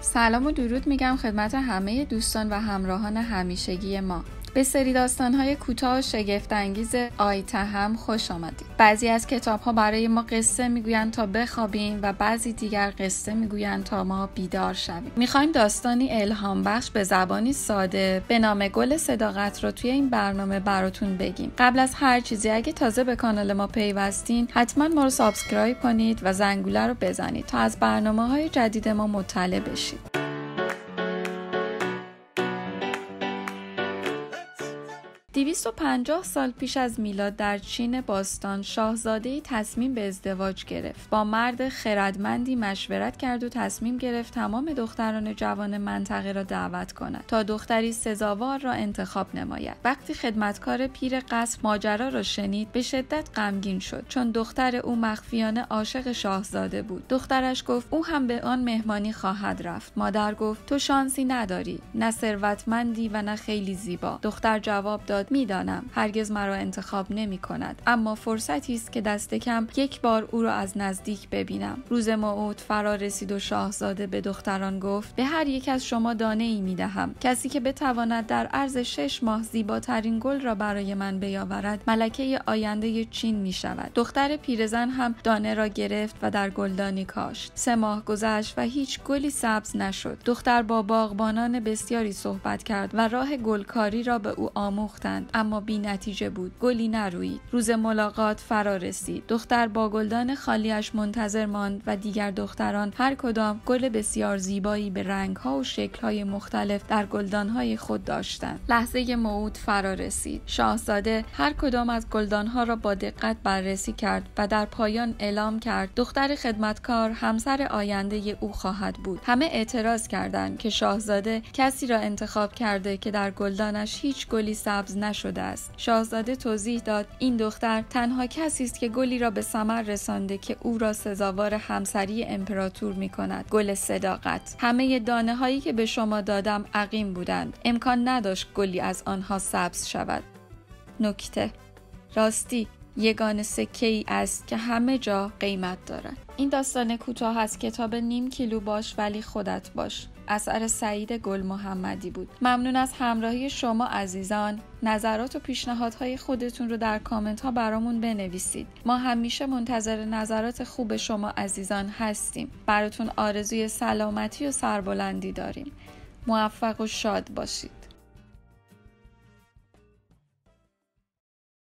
سلام و درود میگم خدمت همه دوستان و همراهان همیشگی ما. به سری داستان‌های کوتاه و شگفت‌انگیز آیتهم خوش آمدید. بعضی از کتاب‌ها برای ما قصه میگویند تا بخوابیم و بعضی دیگر قصه میگویند تا ما بیدار شویم. می‌خوایم داستانی الهام بخش به زبانی ساده به نام گل صداقت رو توی این برنامه براتون بگیم. قبل از هر چیزی اگه تازه به کانال ما پیوستین، حتما ما رو سابسکرایب کنید و زنگوله رو بزنید تا از برنامه‌های جدید ما مطلع بشید. 250 سال پیش از میلاد در چین باستان شاهزاده‌ای تصمیم به ازدواج گرفت. با مرد خردمندی مشورت کرد و تصمیم گرفت تمام دختران جوان منطقه را دعوت کند تا دختری سزاوار را انتخاب نماید. وقتی خدمتکار پیر قصر ماجرا را شنید، به شدت غمگین شد چون دختر او مخفیانه عاشق شاهزاده بود. دخترش گفت او هم به آن مهمانی خواهد رفت. مادر گفت تو شانسی نداری، نه ثروتمندی و نه خیلی زیبا. دختر جواب داد میدانم هرگز مرا انتخاب نمی کند، اما فرصتی است که دست کم یک بار او را از نزدیک ببینم. روز موعود فرا رسید و شاهزاده به دختران گفت به هر یک از شما دانه ای می دهم. کسی که بتواند در عرض 6 ماه زیباترین گل را برای من بیاورد ملکه آینده چین می شود. دختر پیرزن هم دانه را گرفت و در گلدانی کاشت. 3 ماه گذشت و هیچ گلی سبز نشد. دختر با باغبانان بسیاری صحبت کرد و راه گلکاری را به او آموختند، اما بی نتیجه بود. گلی نروید. روز ملاقات فرا رسید. دختر با گلدان خالیش منتظر ماند و دیگر دختران هر کدام گل بسیار زیبایی به رنگ‌ها و شکل‌های مختلف در گلدان‌های خود داشتند. لحظه موعود فرا رسید. شاهزاده هر کدام از گلدان‌ها را با دقت بررسی کرد و در پایان اعلام کرد دختر خدمتکار همسر آینده او خواهد بود. همه اعتراض کردند که شاهزاده کسی را انتخاب کرده که در گلدانش هیچ گلی سبز نشده است. شاهزاده توضیح داد این دختر تنها کسی است که گلی را به ثمر رسانده که او را سزاوار همسری امپراتور می‌کند. گل صداقت. همه دانه‌هایی که به شما دادم عقیم بودند. امکان نداشت گلی از آنها سبز شود. نکته: راستی یگانه سکه‌ای است که همه جا قیمت دارد. این داستان کوتاه از کتاب نیم کیلو باش ولی خودت باش اثر سعید گل محمدی بود. ممنون از همراهی شما عزیزان. نظرات و پیشنهادهای خودتون رو در کامنت ها برامون بنویسید. ما همیشه منتظر نظرات خوب شما عزیزان هستیم. براتون آرزوی سلامتی و سربلندی داریم. موفق و شاد باشید.